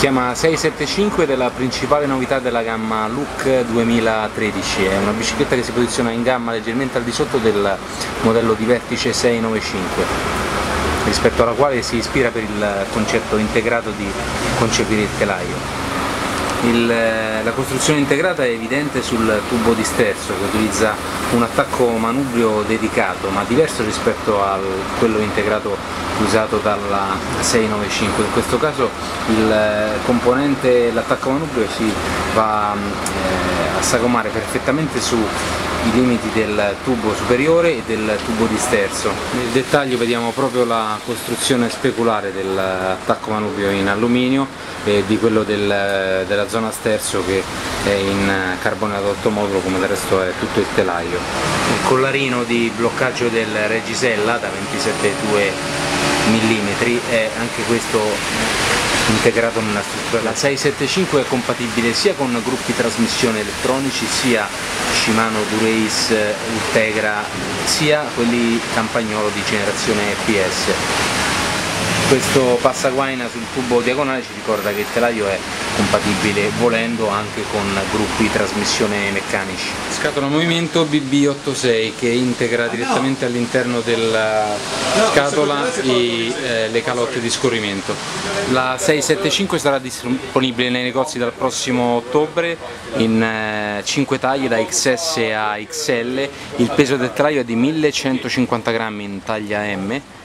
chiama 675 ed è la principale novità della gamma Look 2013, è una bicicletta che si posiziona in gamma leggermente al di sotto del modello di vertice 695, rispetto alla quale si ispira per il concetto integrato di concepire il telaio. La costruzione integrata è evidente sul tubo di sterzo, che utilizza un attacco manubrio dedicato, ma diverso rispetto a quello integrato usato dalla 695. In questo caso l'attacco manubrio si va a sagomare perfettamente sui limiti del tubo superiore e del tubo di sterzo. Nel dettaglio vediamo proprio la costruzione speculare dell'attacco manubrio in alluminio e di quello della zona sterzo, che è in carbonio ad alto modulo, come del resto è tutto il telaio. Il collarino di bloccaggio del Regisella da 27,2 mm è anche questo integrato nella struttura. La 675 è compatibile sia con gruppi trasmissione elettronici, sia Shimano Dura-Ace Ultegra, sia quelli Campagnolo di generazione PS. Questo passaguaina sul tubo diagonale ci ricorda che il telaio è compatibile volendo anche con gruppi trasmissione meccanici. Scatola movimento BB86 che integra direttamente all'interno della scatola le calotte di scorrimento. La 675 sarà disponibile nei negozi dal prossimo ottobre in 5 taglie da XS a XL, il peso del telaio è di 1150 grammi in taglia M.